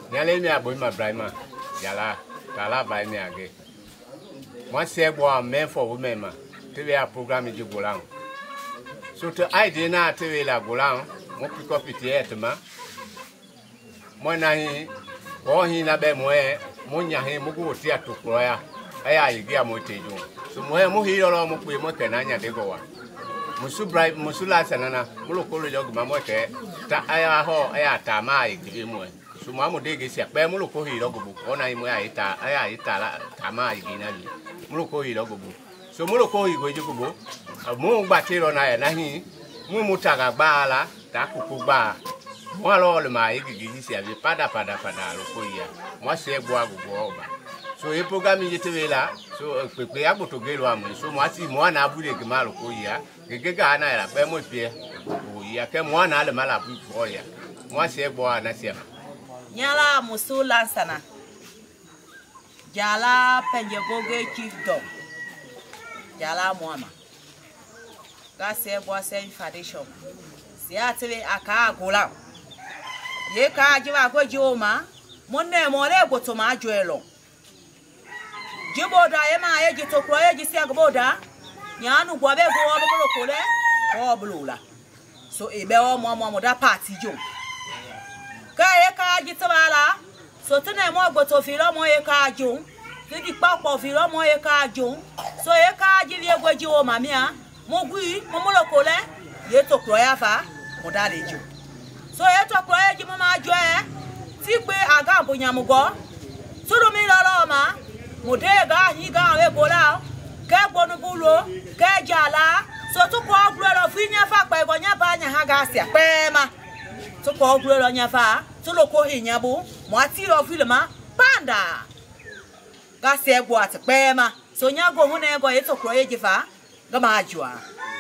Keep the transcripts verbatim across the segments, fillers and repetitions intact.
Nyale mi aboy ma Brahima. Yala, kala vai mi age. Moi c'est bois men for women ma. T V a programme du Golan. So to idea na T V la Golan, mo pick up it yet ma. Mo na hi, o hi na be mo e, mo nya hi mo go ti atokro ya. Aya igi a mo teju. So mo e mo hi lo mo pe mo kenanya de go wa. Musu bribe musu la sanana, mo lo ko lo jog ma mo ke. Ta aya ho aya ta ma igi mo. So mo mo de ge sia pe mo lo ko hi lo go bu. Ona hi mo ya ita, aya ita la ta ma igi na li. Mo lo ko hi lo go bu. So mo lo ko hi go je go bu. Mo gba ti ro na ya na hi. Mo mo ta ga gba la, ta ku ku gba. Mo lo le ma igi gi sia bi pada pada pada lo ko ya. Mo se bo agogo ba. So e programme je te la, so pe pe agbo to ge lo amu. So mo ati mo na abu de ge ma lo ko ya. Ge ga na ya pe mo pie. O ya ke mo na le ma la bu ko ya. Mo se bo na sia. Nyala musu lansana. Jala penjegoge chief dog. Jala muama. Ga se bo se foundation. Si atwe aka gola. Ye ka jiwa ko joma. Monne mo le go to ma joelo. Jiboda e ma ye jito kro ye jisi agboda. Nyanu gwa be go obolo kole. Ko blula. So ebe o mo mo da party jo. Ka ye ka jito bala. So tene mo go to filo mo ye ka jo. Ti papo filo mo ye ka jo. So ye ka ji ye go ji o mamia. Mo gui mo mo lo kole. Ye to kro ya fa. Mo da le jo. So ye to kro ye ji mo ma jo e. Ti pe aga bo nyamugo. Turu mi lo lo ma. Modega higa we bola ke bonu bulo ke jala so to ko agro lo finya fa pa ego nya ba nya ha ga sia pe ma to ko agro lo nya fa to lo ko hinya bu mo ati lo filma panda ga se ego at pe ma so nya go hu na ego ye to kro ye jifa ga ma ajua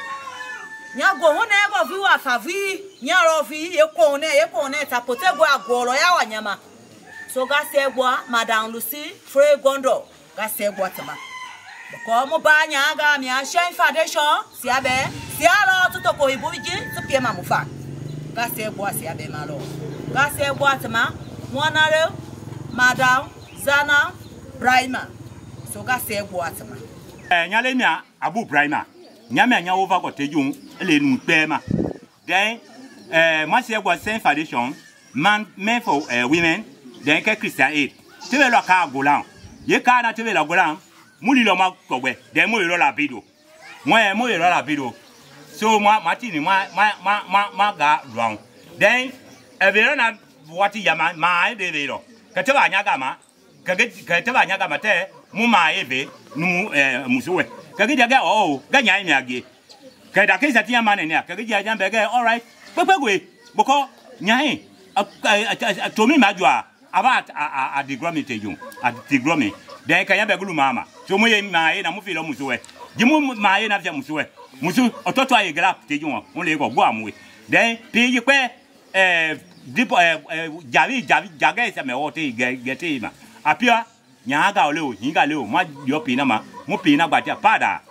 nya go hu na ego vi wa fa vi nya ro vi ye ko ne ye ko ne ta potego agoro ya wa nya ma. So ga segwa Madam Lucy Frey Gondo ga segwa tama. Bako mo ba nya ga mi a shine foundation si abe si alo tuto ko ibuji to pie ma mufa. Ga segwa si abe malo. Ga segwa tama mwanare Madam Zana Brahima. So ga segwa tama. Eh nyale mi Abu Brahima. Nyame nya over ko tejun ele nu pe ma. Then eh mo segwa shine foundation man men for uh, women. Den ke Christian aid tebe lo ka golan ye ka na tebe lo golan muli lo ma kowe den mo lo la bido mo e mo lo la bido so ma matini ma ma ma ma ga round den e be na wati ya ma ma de be lo ke tebe anya ga ma ke ke tebe anya ga ma te mu ma e be nu eh musuwe ke ge ga o ga nya mi age ke da ke sa ti ma ne ne ke ge ja be ge all right pepe gwe boko nya e to mi ma jua about a a digromi tejun a digromi den kan ya be gulu mama so mo ye ma ye na mo fi lo musuwe jimu ma ye na fi musuwe musu ototo aye gra tejun won le go go amuwe den pi yi pe eh dipo eh javi javi jaga se me wote gete ma apia nya ga ole o hinga le o ma yo pi na ma mo pi na gba ti pada